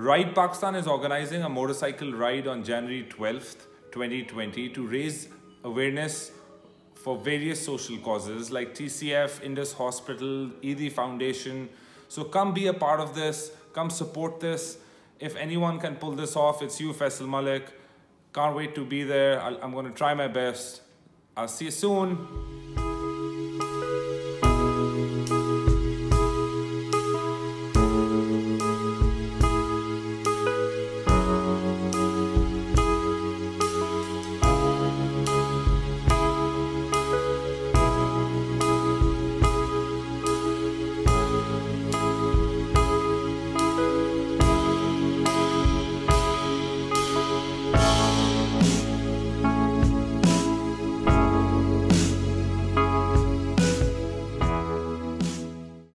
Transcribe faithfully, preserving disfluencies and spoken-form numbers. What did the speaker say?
Ride Pakistan is organizing a motorcycle ride on January twelfth, twenty twenty to raise awareness for various social causes like T C F, Indus Hospital, E D Foundation. So come be a part of this, come support this. If anyone can pull this off, it's you, Faisal Malik. Can't wait to be there. I'll, I'm going to try my best. I'll see you soon.